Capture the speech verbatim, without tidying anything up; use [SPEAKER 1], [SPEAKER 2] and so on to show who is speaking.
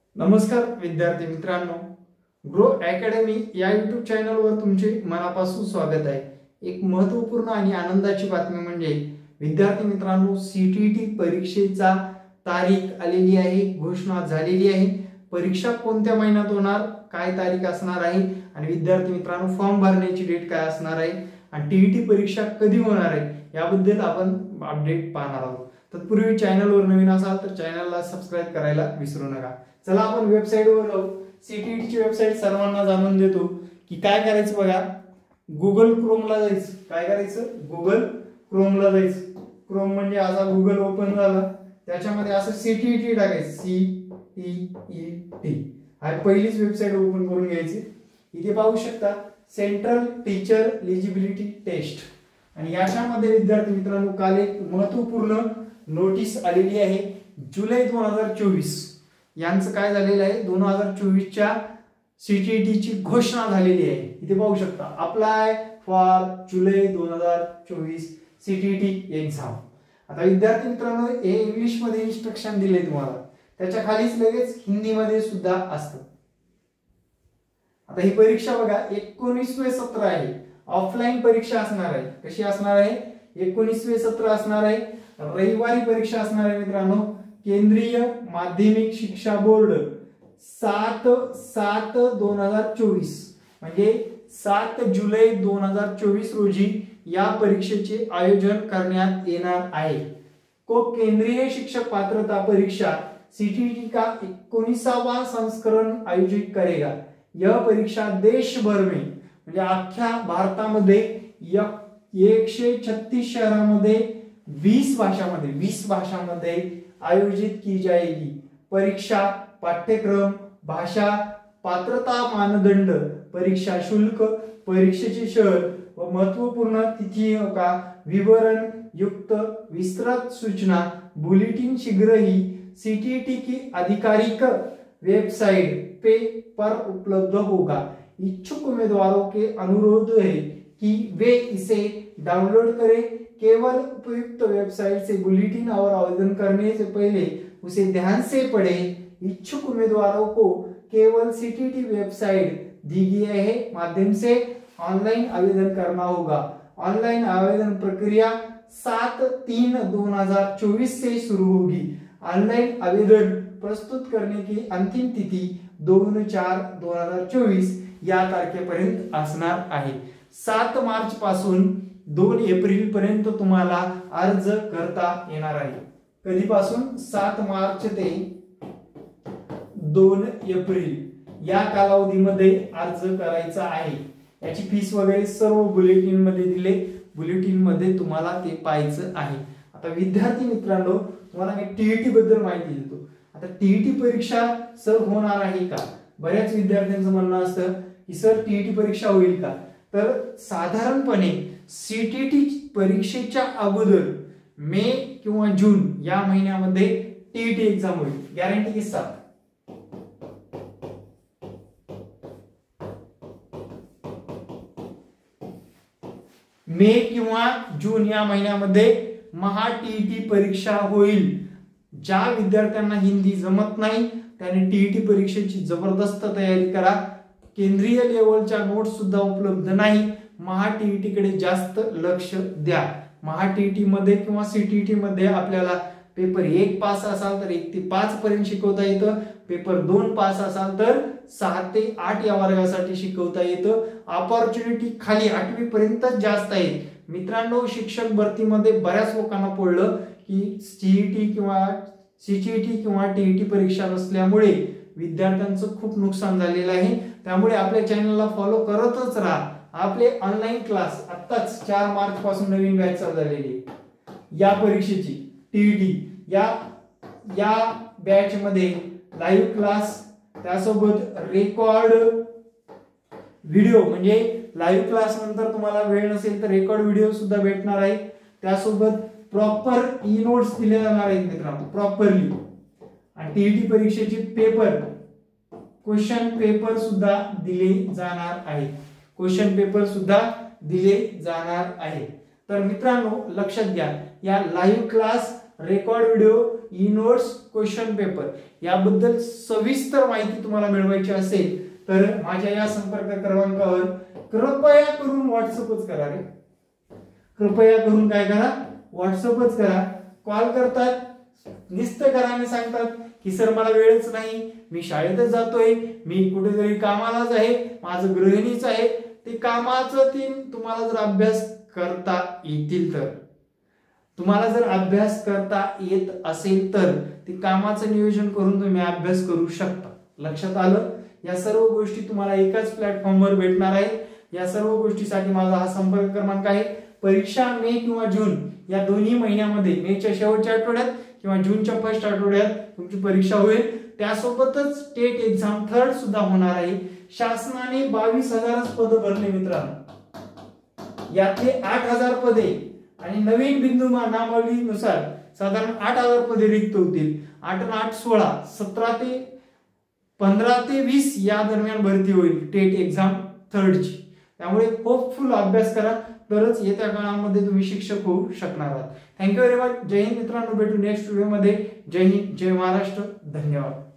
[SPEAKER 1] नमस्कार विद्यार्थी मित्रांनो, ग्रो अकॅडमी या यूट्यूब चॅनलवर तुमचे मनापासून स्वागत आहे। एक महत्त्वपूर्ण आणि आनंदाची बातमी म्हणजे विद्यार्थी मित्रांनो, सीटीईटी परीक्षेचा तारीख आलेली आहे, घोषणा झालेली आहे। परीक्षा कोणत्या महिन्यात होणार, काय तारीख असणार आहे आणि विद्यार्थी मित्रांनो फॉर्म भरण्याची डेट काय असणार आहे आणि टीईटी परीक्षा कधी होणार आहे याबद्दल आपण अपडेट पाहणार आहोत। तत्पूर्वी चॅनलवर नवीन असाल तर चॅनलला सबस्क्राइब करायला विसरू नका। चला आपण वेबसाईटवर जाऊ। सीटीईटी ची वेबसाईट सर्वांना जाणून देतो की काय करायचं बघा। गुगल क्रोमला जायचं। काय करायचं? गुगल क्रोमला जायचं। क्रोम म्हणजे आता गुगल ओपन झालं, त्याच्यामध्ये असं सीटीईटी टाकायचं, सी टी ई टी। हा पहिलीच वेबसाईट ओपन करून घ्यायची। इथे पाहू शकता सेंट्रल टीचर एलिजिबिलिटी टेस्ट आणि याच्यामध्ये विद्यार्थी मित्रांनो काल एक महत्त्वपूर्ण नोटीस आलेली आहे। जुलै दोन हजार चोवीस यांचं काय झालेलं आहे, दोन हजार चोवीस च्या सीटीईटी ची घोषणा झालेली आहे। इथे पाहू शकता अप्लाय फॉर जुलै दोन हजार चोवीस सीटीईटी एक्झाम। आता विद्यार्थी मित्रांनो हे इंग्लिश मध्ये इन्स्ट्रक्शन दिले तुम्हाला, त्याच्या खालीच लगेच हिंदी मध्ये सुद्धा असतं। आता ही परीक्षा बघा एकोणीसवे सत्र आहे, ऑफलाईन परीक्षा असणार आहे। कशी असणार आहे? एकोणीसवे सत्र असणार आहे, रविवारी परीक्षा असणार आहे मित्रांनो। केंद्रीय माध्यमिक शिक्षा बोर्ड सात सात दोन हजार चोवीस म्हणजे सात जुलै दोन हजार चोवीस रोजी या परीक्षेचे आयोजन करण्यात येणार आहे। को केंद्रीय शिक्षक पात्रता परीक्षा सीटीईटी का एकोणीसावा संस्करण आयोजित करेगा। यह परीक्षा देश भर में म्हणजे अख्ख्या भारतामध्ये एकशे छत्तीस शहरांमध्ये वीस भाषांमध्ये वीस भाषांमध्ये आयोजित की जाएगी। परीक्षा पाठ्यक्रम, भाषा, पात्रता मानदंड, परीक्षा शुल्क, परीक्षेचे शहर व महत्वपूर्ण तिथि का विवरण युक्त विस्तृत सूचना बुलेटिन शीघ्र ही सीटीईटी की आधिकारिक वेबसाइट पे पर उपलब्ध होगा। इच्छुक उम्मीदवारों के अनुरोध है कि वे इसे डाउनलोड करें। केवल उपयुक्त वेबसाइट से बुलेटिन और आवेदन करने से पहले उसे ध्यान से पढ़ें। इच्छुक उम्मीदवारों को केवल सीटीईटी वेबसाइट दी गई है माध्यम से ऑनलाइन आवेदन करना होगा। ऑनलाइन आवेदन प्रक्रिया सात तीन दोन हजार चौबीस से शुरू होगी। ऑनलाइन आवेदन प्रस्तुत करने की अंतिम तिथि दोन चार दोन हजार चोवीस या तारखेपर्यंत असणार आहे। सात मार्च पासून दोन एप्रिल पर्यंत तुम्हाला अर्ज करता येणार आहे। कधीपासून? सात मार्च ते दोन एप्रिल या कालावधीमध्ये अर्ज करायचा आहे। याची फीस वगैरे सर्व बुलेटिन मध्ये दिले, बुलेटिन मध्ये तुम्हाला ते पाहायचं आहे। आता विद्यार्थी मित्रांनो तुम्हाला मी टीईटी बद्दल माहिती देतो। आता टीईटी परीक्षा सर होणार आहे का? बऱ्याच विद्यार्थ्यांचं म्हणणं असतं की सर टीईटी परीक्षा होईल का? तर साधारणपणे सीटीईटी परीक्षेच्या अगोदर मे किंवा जून या महिन्यामध्ये टीईटी एक्झाम होईल, गॅरंटी के साथ। मे किंवा जून या महिन्यामध्ये महा टीईटी परीक्षा होईल। ज्या विद्यार्थ्यांना हिंदी जमत नाही त्यांनी टीईटी परीक्षेची जबरदस्त तयारी करा। केंद्रीय लेवलच्या नोट्स सुद्धा उपलब्ध नाही। महा टीईटी कडे जास्त लक्ष द्या। महा टीईटी मध्ये किंवा सीटीईटी मध्ये आपल्याला पेपर एक पास असाल तर एक ते पाच पर्यंत शिकवता येतं, पेपर दोन पास असाल तर सहा ते आठ या वर्गासाठी शिकवता येतं। अपॉर्च्युनिटी खाली आठवी पर्यंत जास्त आहे मित्रांनो। शिक्षक भरतीमध्ये बऱ्याच लोकांना पडलं की सीईटी किंवा सीटीईटी किंवा टीईटी परीक्षा नसल्यामुळे विद्यार्थ्यांचं खूप नुकसान झालेलं आहे। त्यामुळे आपल्या चॅनलला फॉलो करतच राहा। आपले ऑनलाईन क्लास आताच चार मार्च पासून नवीन बॅच चालू झालेली आहे या परीक्षेची टीईटी। या या बॅच मध्ये लाईव्ह क्लास, त्यासोबत रेकॉर्ड व्हिडिओ म्हणजे लाईव्ह क्लास नंतर तुम्हाला वेळ नसेल तर रेकॉर्ड व्हिडिओ सुद्धा भेटणार आहे। त्यासोबत प्रॉपर ई नोट्स दिले जाणार आहेत मित्रांनो, प्रॉपरली। आणि टीईटी परीक्षेचे पेपर, क्वेश्चन पेपर सुद्धा दिले जाणार आहे। क्वेश्चन पेपर सुद्धा दिले जाणार आहे। तर मित्रांनो लक्षात घ्या, या लाईव्ह क्लास, रेकॉर्ड व्हिडिओ इनवर्स क्वेश्चन पेपर याबद्दल सविस्तर माहिती तुम्हाला मिळवायची असेल तर माझ्या या संपर्क क्रमांकावर कृपया करून व्हॉट्सअपच करा रे कृपया करून काय करा व्हॉट्सअपच करा. कॉल करतात निस्तं करा आणि सांगतात की सर मला वेळच नाही, मी शाळेतच जातोय, मी कुठेतरी कामालाच आहे, माझं गृहिणीच आहे. ते कामाचं ते तुम्हाला जर अभ्यास करता येतील तर तुम्हाला जर अभ्यास करता येत असेल तर ते कामाचं नियोजन करून तुम्ही अभ्यास करू शकता. लक्षात आलं. या सर्व गोष्टी तुम्हाला एकाच प्लॅटफॉर्मवर भेटणार आहेत. या सर्व गोष्टीसाठी माझा हा संपर्क क्रमांक आहे. परीक्षा मे किंवा जून या दोन्ही महिन्यामध्ये मेच्या शेवटच्या आठवड्यात किंवा जूनच्या फर्स्ट आठवड्यात तुमची परीक्षा होईल. त्यासोबतच टेट एक्झाम थर्ड सुद्धा होणार आहे. शासनाने बावीस हजार पद भरले मित्रांनो. यातले आठ हजार पदे आणि नवीन बिंदू नामावलीनुसार साधारण आठ हजार पदे रिक्त होतील. आठ आणि आठ सोळा सतरा ते पंधरा ते वीस या दरम्यान भरती होईल टेट एक्झाम थर्डची. त्यामुळे होपफुल अभ्यास करा तरच येत्या काळामध्ये तुम्ही शिक्षक होऊ शकणार आहात. Thank you very much. जय हिंद मित्रांनो. भेटू नेक्स्ट व्हिडिओ मध्ये. जय हिंद, जय महाराष्ट्र. धन्यवाद.